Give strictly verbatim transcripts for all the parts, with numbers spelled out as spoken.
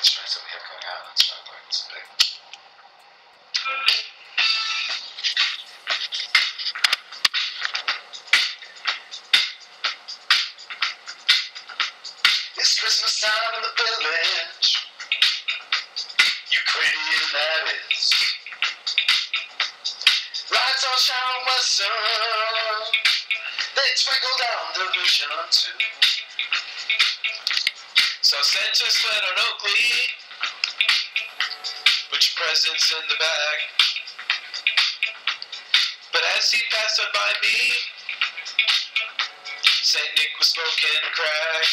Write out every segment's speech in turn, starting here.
instruments that we have going out. Let's try to learn this big. It's Christmas time in the village, Ukrainian that is. Lights all shine with sun, they twinkle down the vision too. So Santa's sled on Oakley, put your presents in the bag. But as he passed on by me, Saint Nick was smoking crack.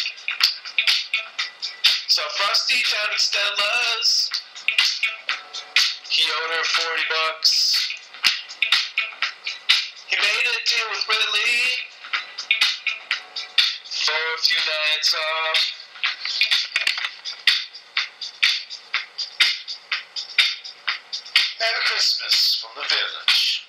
Saw Frosty down at Stella's, he owed her forty bucks. He made a deal with Ridley for a few nights off. Merry Christmas from the village.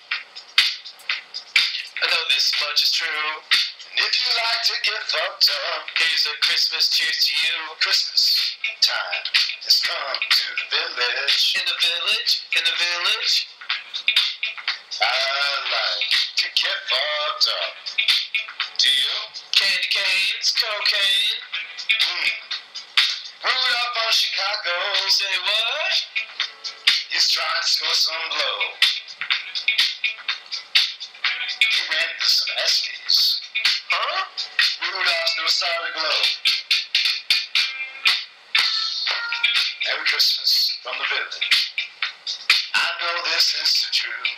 I know this much is true. And if you like to get fucked up, here's a Christmas cheers to you. Christmas time has come to the village. In the village, in the village. I like to get fucked up. Do you? Candy canes, cocaine. Mm. Rudolph on Chicago. Say what? He's trying to score some blow. He ran into some Eskies. Huh? Rudolph's no solid glow. Merry Christmas from the village. I know this is the truth.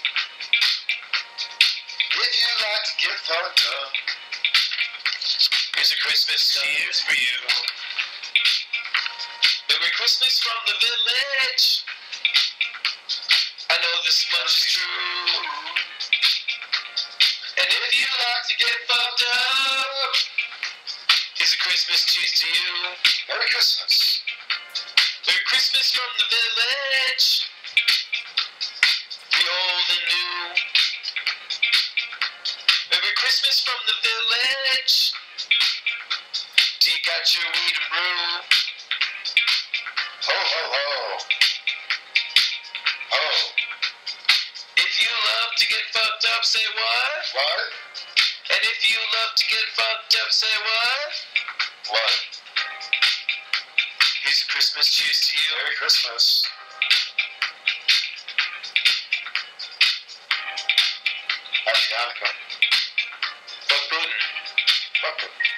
If you like to get fucked up, here's a Christmas cheers for you. Merry Christmas from the village. I know this much is true. And if you like to get fucked up, here's a Christmas cheers to you. Merry Christmas. Merry Christmas from the village. The old and new. Merry Christmas from the village. Do you got your weed and brew? Ho, ho, ho. Ho. If you love to get fucked up, say what? What? And if you love to get fucked up, say what? What? Here's a Christmas cheers to you. Merry Christmas. Happy Hanukkah. Fuck Putin. Fuck Putin.